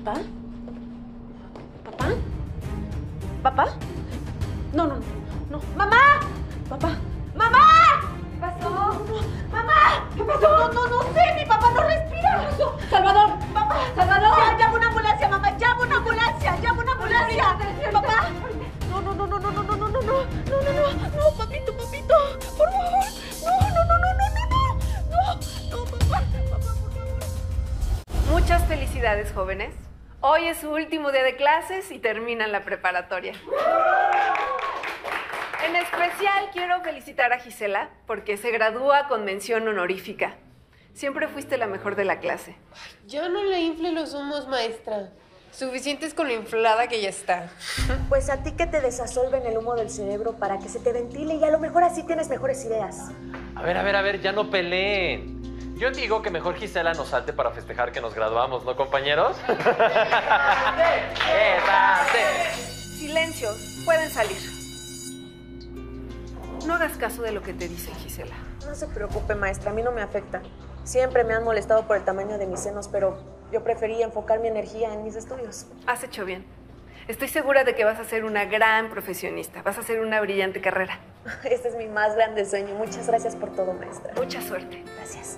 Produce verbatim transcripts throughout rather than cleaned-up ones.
¿Papá? ¿Papá? ¿Papá? No, no, no, no. ¡Mamá! ¡Papá! ¡Mamá! ¿Qué pasó? ¡Mamá! ¿Qué pasó? No, no, no sé, mi papá no respira. ¿Qué pasó? ¡Salvador! ¡Papá! ¡Salvador! ¡Ya, llama una ambulancia, mamá! ¡Llama una ambulancia! ¡Llama una ambulancia! ¡Papá! No, no, no, no, no, no, no, no, no, no, no, no, no, no, papito, papito, por favor. No, no, no, no, no, no, no, no, no, papá, papá, por favor. Muchas felicidades, jóvenes. Hoy es su último día de clases y terminan la preparatoria. En especial quiero felicitar a Gisela porque se gradúa con mención honorífica. Siempre fuiste la mejor de la clase. Ya no le infle los humos, maestra. Suficiente es con lo inflada que ya está. Pues a ti que te desasolven el humo del cerebro para que se te ventile y a lo mejor así tienes mejores ideas. A ver, a ver, a ver, ya no peleen. Yo digo que mejor Gisela nos salte para festejar que nos graduamos, ¿no, compañeros? Silencio, pueden salir. No hagas caso de lo que te dicen, Gisela. No se preocupe, maestra, a mí no me afecta. Siempre me han molestado por el tamaño de mis senos, pero yo prefería enfocar mi energía en mis estudios. Has hecho bien. Estoy segura de que vas a ser una gran profesionista. Vas a hacer una brillante carrera. Este es mi más grande sueño. Muchas gracias por todo, maestra. Mucha suerte. Gracias.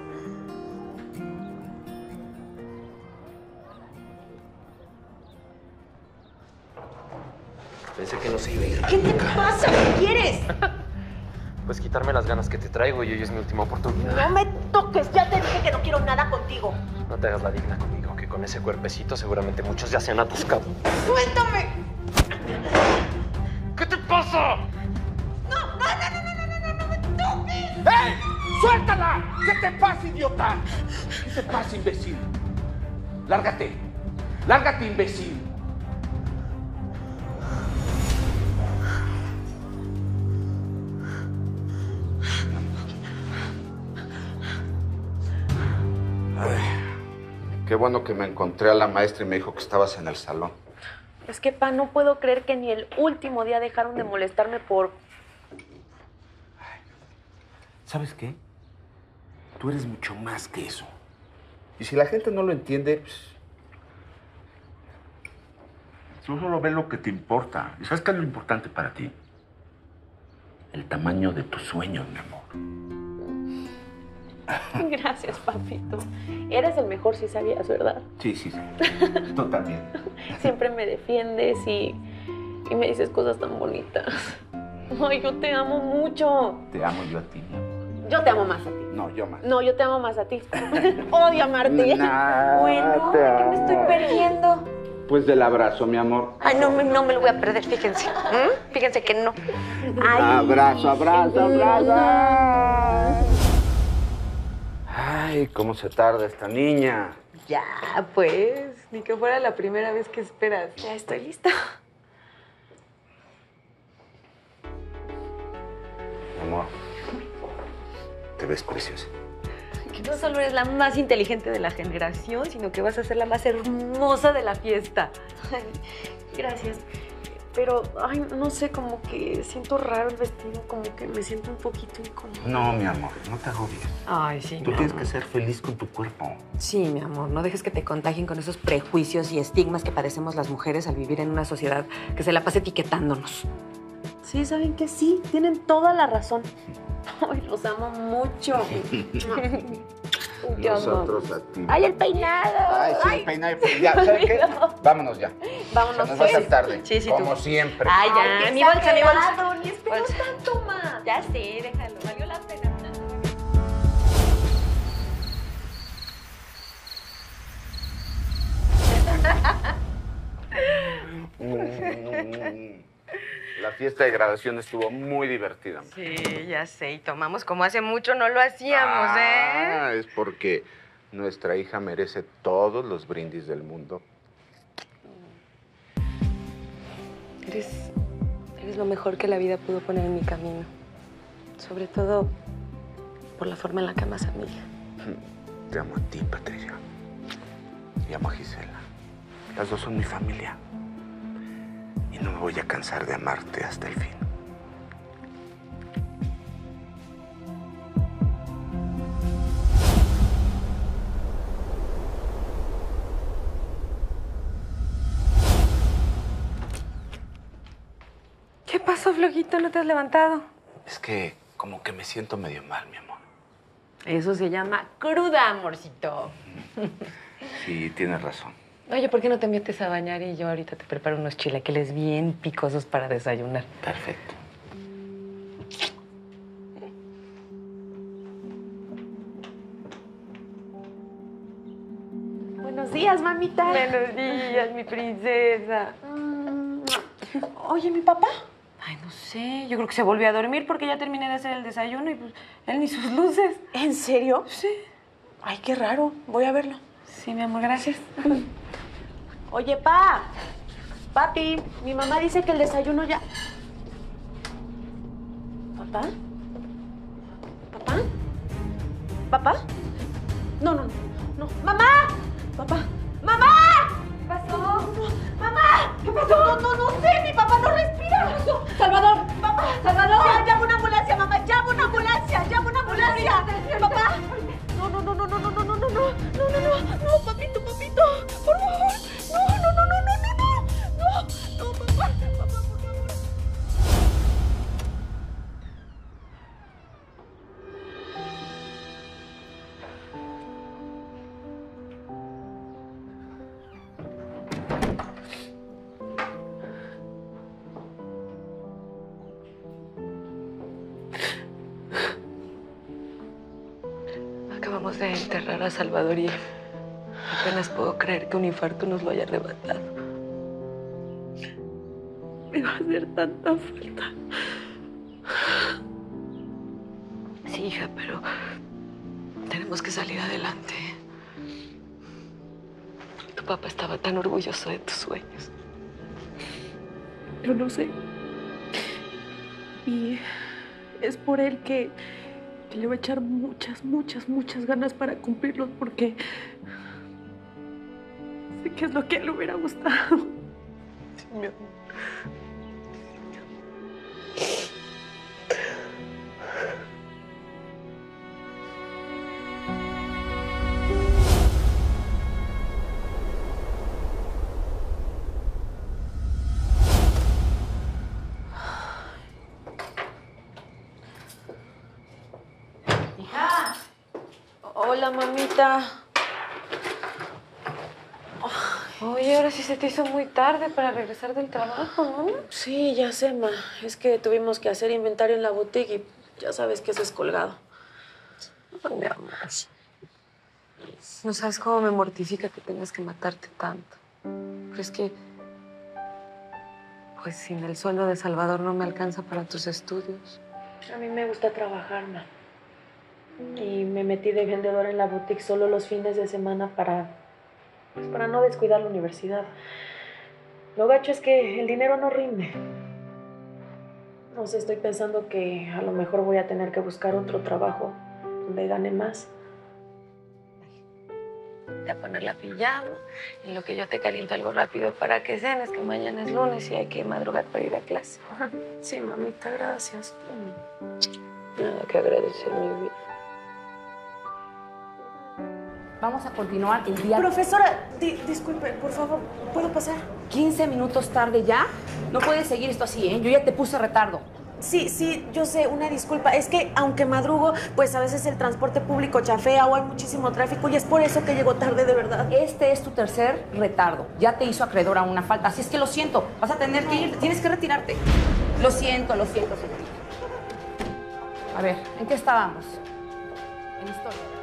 Pensé que no se iba a ir. ¿Qué te pasa? ¿Qué quieres? Pues quitarme las ganas que te traigo y hoy es mi última oportunidad. No me toques. Ya te dije que no quiero nada contigo. No te hagas la digna conmigo, que con ese cuerpecito seguramente muchos ya se han atascado. ¡Suéltame! ¿Qué te pasa? ¡No, no, no, no, no, no, no, no me toques! ¡Ey! ¡Suéltala! ¿Qué te pasa, idiota? ¿Qué te pasa, imbécil? Lárgate. Lárgate, imbécil. Qué bueno que me encontré a la maestra y me dijo que estabas en el salón. Es que, pa, no puedo creer que ni el último día dejaron de molestarme por... ¿Sabes qué? Tú eres mucho más que eso. Y si la gente no lo entiende, pues... tú solo ves lo que te importa. ¿Y sabes qué es lo importante para ti? El tamaño de tus sueños, mi amor. Gracias, papito. Eres el mejor, si sabías, ¿verdad? Sí, sí, sí. Tú también. Siempre me defiendes y, y me dices cosas tan bonitas. Ay, yo te amo mucho. Te amo yo a ti, mi amor. Yo te amo más a ti. No, yo más. No, yo te amo más a ti. Odio amarte. Nah, Bueno, ¿de qué me estoy perdiendo? Pues del abrazo, mi amor. Ay, no, me- no me lo voy a perder, fíjense. ¿Mm? Fíjense que no. Ay. Abrazo, abrazo, abrazo. Ay, cómo se tarda esta niña. Ya, pues. Ni que fuera la primera vez que esperas. Ya estoy lista. Amor, te ves preciosa. Que no solo eres la más inteligente de la generación, sino que vas a ser la más hermosa de la fiesta. Ay, gracias. Pero, ay, no sé, como que siento raro el vestido, como que me siento un poquito incómoda. No, mi amor, no te agobies. Ay, sí, Tú tienes que ser feliz con tu cuerpo. Sí, mi amor, no dejes que te contagien con esos prejuicios y estigmas que padecemos las mujeres al vivir en una sociedad que se la pasa etiquetándonos. Sí, ¿saben qué? Sí, tienen toda la razón. Ay, los amo mucho. Te amo. Nosotros a ti. ¡Ay, el peinado! Ay, sí, el peinado. Ya, ¿sabes qué? Vámonos ya. Vámonos, Se nos va a hacer pues. tarde. Sí, sí, Como tú. siempre. Ay, ya, mi bolsa, mi bolsa. Ni esperas Bolsa. tanto, ma. Ya sé, déjalo, valió la pena. Mm. La fiesta de graduación estuvo muy divertida. Sí, ya sé, y tomamos como hace mucho no lo hacíamos, ¿eh? Ah, es porque nuestra hija merece todos los brindis del mundo. Eres, eres lo mejor que la vida pudo poner en mi camino. Sobre todo por la forma en la que amas a mi hija. Te amo a ti, Patricia. Y amo a Gisela. Las dos son mi familia. Y no me voy a cansar de amarte hasta el fin. pasó, flojito? ¿No te has levantado? Es que como que me siento medio mal, mi amor. Eso se llama cruda, amorcito. Sí, tienes razón. Oye, ¿por qué no te metes a bañar y yo ahorita te preparo unos chilaquiles bien picosos para desayunar? Perfecto. Buenos días, mamita. Buenos días, mi princesa. Oye, ¿mi papá? Ay, no sé. Yo creo que se volvió a dormir porque ya terminé de hacer el desayuno y pues él ni sus luces. ¿En serio? Sí. Ay, qué raro. Voy a verlo. Sí, mi amor, gracias. Oye, pa. Papi, mi mamá dice que el desayuno ya... ¿Papá? ¿Papá? ¿Papá? No, no, no. no. ¡Mamá! ¿Papá? ¡Mamá! ¿Qué pasó? ¡Mamá! ¿Qué pasó? No, no, no sé. Mi papá no respira. ¿Qué pasó? ¡Salvador! ¡Papá! ¡Salvador! Ya, llama una ambulancia, mamá. ¡Llama una ambulancia! ¡Llama una ambulancia! ¡Papá! No, no, no, no, no, no, no, no, no, no, no, no, no, no, papito, papito, por favor. No, no, no, no, no, no, no, no, no, papá, papá, por favor. Acabamos de enterrar a Salvador y apenas puedo creer que un infarto nos lo haya arrebatado. Me va a hacer tanta falta. Sí, hija, pero tenemos que salir adelante. Tu papá estaba tan orgulloso de tus sueños. Yo lo sé. Y es por él que, que le voy a echar muchas, muchas, muchas ganas para cumplirlos porque sé que es lo que a él le hubiera gustado. Sí, mi amor. Hola, mamita. Oye, ahora sí se te hizo muy tarde para regresar del trabajo, ¿no? Sí, ya sé, ma. Es que tuvimos que hacer inventario en la boutique y ya sabes que eso es colgado. Ay, mi amor. No sabes cómo me mortifica que tengas que matarte tanto. Pero es que, pues sin el sueldo de Salvador no me alcanza para tus estudios. A mí me gusta trabajar, ma. Y me metí de vendedora en la boutique solo los fines de semana para, pues para no descuidar la universidad. Lo gacho es que el dinero no rinde. No sé, estoy pensando que a lo mejor voy a tener que buscar otro trabajo donde gane más. Voy a poner la pijama en lo que yo te caliento algo rápido para que cenes, que mañana es lunes y hay que madrugar para ir a clase. Sí, mamita, gracias. Nada que agradecer, mi vida. Vamos a continuar el día... Profesora, di disculpe, por favor, ¿puedo pasar? quince minutos tarde ya. No puedes seguir esto así, ¿eh? Yo ya te puse retardo. Sí, sí, yo sé, una disculpa. Es que aunque madrugo, pues a veces el transporte público chafea o hay muchísimo tráfico y es por eso que llego tarde, de verdad. Este es tu tercer retardo. Ya te hizo acreedora una falta, así es que lo siento. Vas a tener que ir, tienes que retirarte. Lo siento, lo siento, señorita. A ver, ¿en qué estábamos? En historia, ¿verdad?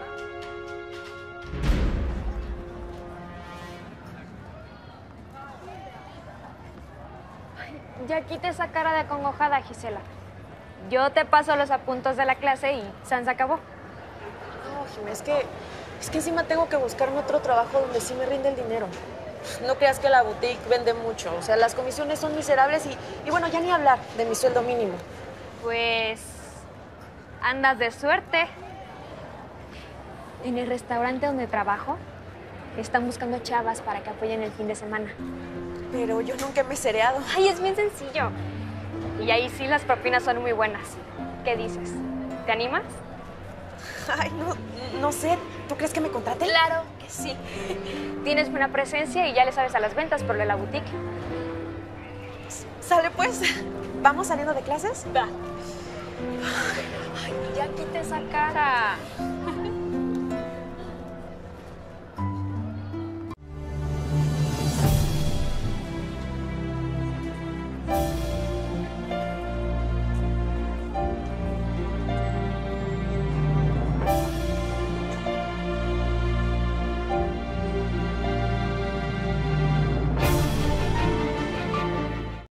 Ya quita esa cara de acongojada, Gisela. Yo te paso los apuntes de la clase y San se acabó. No, Jimé, es que, es que encima tengo que buscarme otro trabajo donde sí me rinde el dinero. No creas que la boutique vende mucho. O sea, las comisiones son miserables y, y bueno, ya ni hablar de mi sueldo mínimo. Pues... andas de suerte. En el restaurante donde trabajo, están buscando chavas para que apoyen el fin de semana. Pero yo nunca me he cereado. Ay, es bien sencillo. Y ahí sí las propinas son muy buenas. ¿Qué dices? ¿Te animas? Ay, no, no sé. ¿Tú crees que me contraten? Claro que sí. Tienes buena presencia y ya le sabes a las ventas por lo de la boutique. Sale pues. ¿Vamos saliendo de clases? Va. Ay, ya quita esa cara.